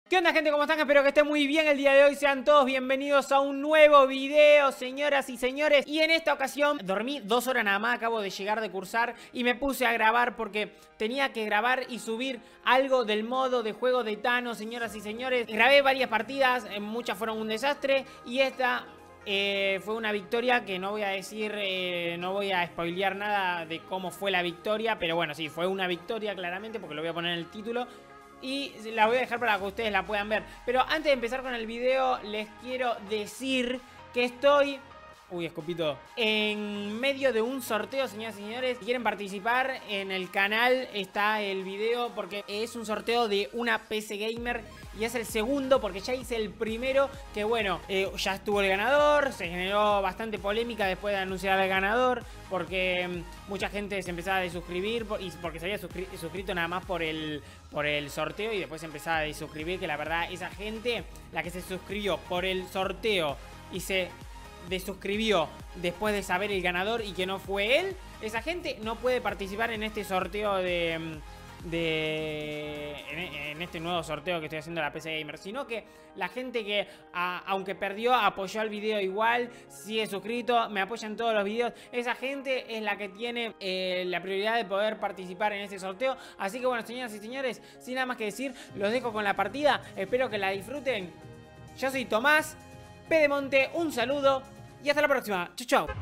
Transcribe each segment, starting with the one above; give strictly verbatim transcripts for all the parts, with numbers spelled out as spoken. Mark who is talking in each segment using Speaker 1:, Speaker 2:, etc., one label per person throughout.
Speaker 1: ¿Qué onda, gente? ¿Cómo están? Espero que estén muy bien el día de hoy. Sean todos bienvenidos a un nuevo video, señoras y señores. Y en esta ocasión dormí dos horas nada más. Acabo de llegar de cursar y me puse a grabar porque tenía que grabar y subir algo del modo de juego de Thanos, señoras y señores. Grabé varias partidas, muchas fueron un desastre y esta... Eh, fue una victoria que no voy a decir, eh, no voy a spoilear nada de cómo fue la victoria. Pero bueno, sí, fue una victoria claramente porque lo voy a poner en el título. Y la voy a dejar para que ustedes la puedan ver. Pero antes de empezar con el video, les quiero decir que estoy... Uy, escupito. En medio de un sorteo, señoras y señores. Si quieren participar, en el canal está el video porque es un sorteo de una P C Gamer. Y es el segundo porque ya hice el primero. Que bueno, eh, ya estuvo el ganador. Se generó bastante polémica después de anunciar al ganador. Porque um, mucha gente se empezaba a desuscribir. Por, y porque se había suscri suscrito nada más por el, por el sorteo. Y después se empezaba a desuscribir. Que la verdad, esa gente, la que se suscribió por el sorteo y se... desuscribió después de saber el ganador y que no fue él, esa gente no puede participar en este sorteo de... de en, en este nuevo sorteo que estoy haciendo de la P C Gamer, sino que la gente que a, aunque perdió apoyó el video igual, sigue suscrito, me apoya en todos los videos, esa gente es la que tiene eh, la prioridad de poder participar en este sorteo. Así que bueno, señoras y señores, sin nada más que decir, los dejo con la partida, espero que la disfruten. Yo soy Tomás Pedemonte, un saludo y hasta la próxima. Chau, chau.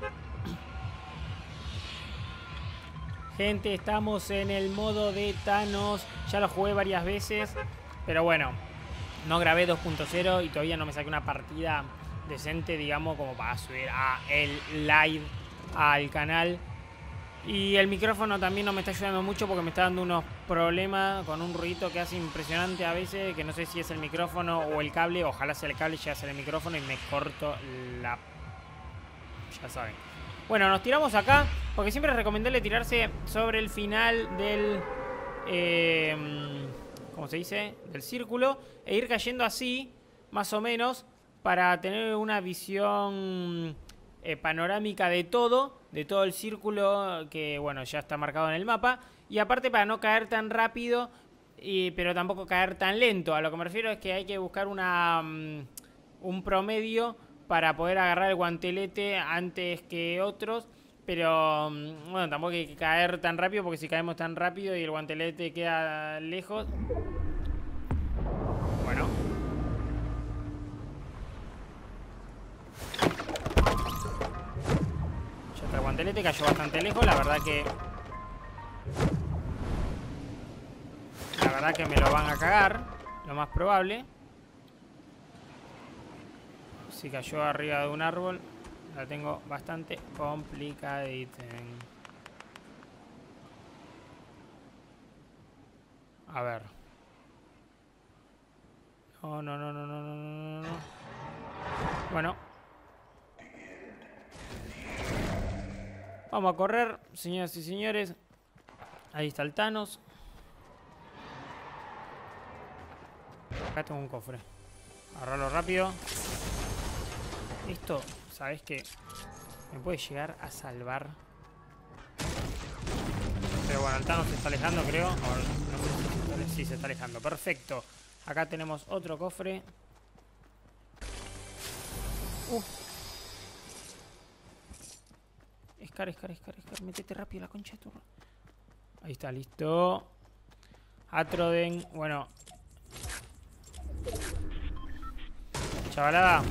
Speaker 1: Gente, estamos en el modo de Thanos. Ya lo jugué varias veces, pero bueno, no grabé dos punto cero y todavía no me saqué una partida decente, digamos, como para subir a el live al canal. Y el micrófono también no me está ayudando mucho porque me está dando unos problemas con un ruido que hace impresionante a veces, que no sé si es el micrófono o el cable. Ojalá sea el cable, ya sea el micrófono y me corto la... Ya saben. Bueno, nos tiramos acá porque siempre recomendarle tirarse sobre el final del... Eh, ¿Cómo se dice? Del círculo e ir cayendo así, más o menos, para tener una visión... Eh, panorámica de todo, de todo el círculo que, bueno, ya está marcado en el mapa. Y aparte para no caer tan rápido, y, pero tampoco caer tan lento. A lo que me refiero es que hay que buscar una um, un promedio para poder agarrar el guantelete antes que otros. Pero, um, bueno, tampoco hay que caer tan rápido porque si caemos tan rápido y el guantelete queda lejos... Bueno... El guantelete cayó bastante lejos, la verdad que... La verdad que me lo van a cagar, lo más probable. Si cayó arriba de un árbol, la tengo bastante complicadita. A ver. No, no, no, no, no, no, no, no. Bueno. Vamos a correr, señoras y señores. Ahí está el Thanos. Acá tengo un cofre. Agarrarlo rápido. Esto, ¿sabes qué? Me puede llegar a salvar. Pero bueno, el Thanos se está alejando, creo. O, no sé si se está alejando. Perfecto. Acá tenemos otro cofre. Uh. Escar, escar, escar, escar. Métete rápido la concha de tu... Ahí está, listo. Atroden. Bueno. Chavalada.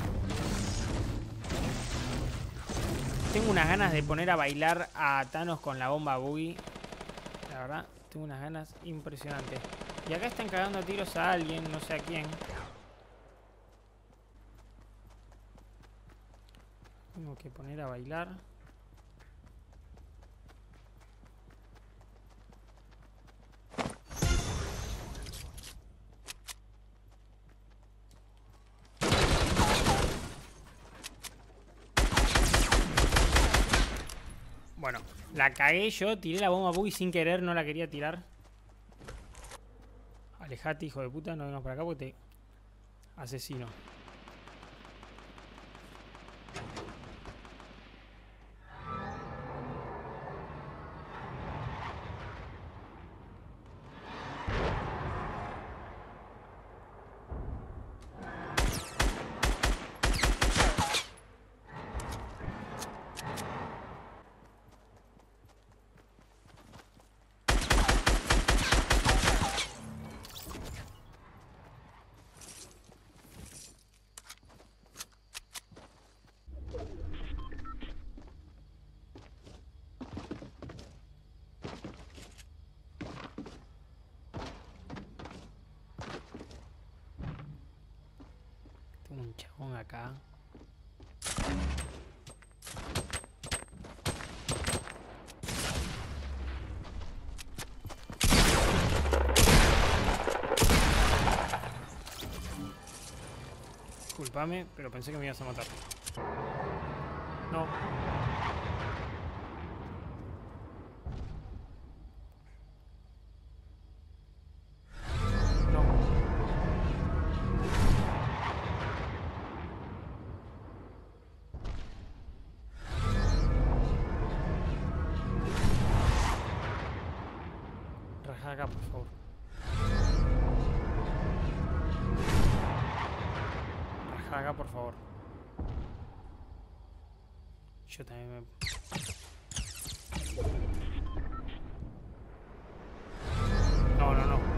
Speaker 1: Tengo unas ganas de poner a bailar a Thanos con la bomba boogie. La verdad, tengo unas ganas impresionantes. Y acá están cagando a tiros a alguien, no sé a quién. Tengo que poner a bailar. Bueno, la cagué yo, tiré la bomba boogie sin querer, no la quería tirar. Alejate, hijo de puta, no vengas por acá porque te asesino. chabón acá. Disculpame, pero pensé que me ibas a matar. No. No. Raja acá, por favor. Raja acá, por favor. Yo también me... No, no, no.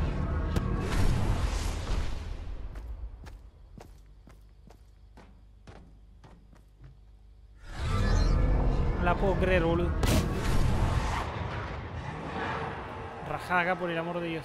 Speaker 1: No la puedo creer, boludo. Rajá acá, por el amor de Dios.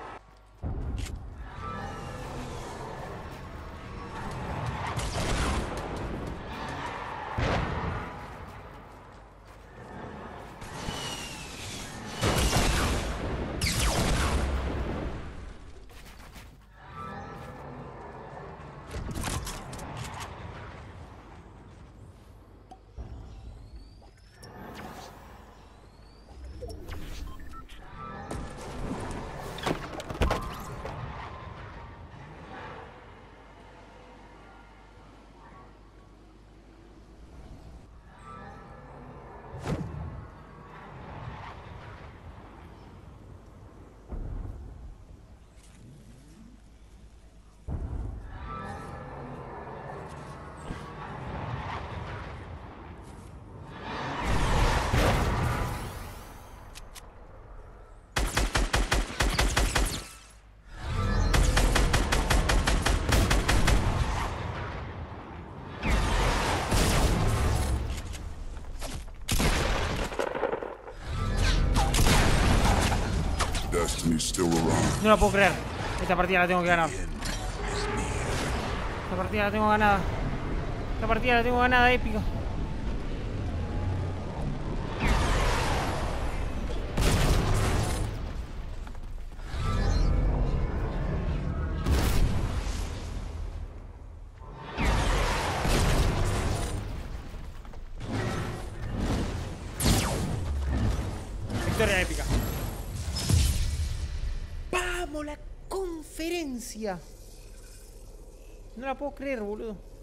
Speaker 1: No la puedo creer. Esta partida la tengo que ganar. Esta partida la tengo ganada. Esta partida la tengo ganada, épico. Victoria épica. ¡Vamos, la conferencia! No la puedo creer, boludo.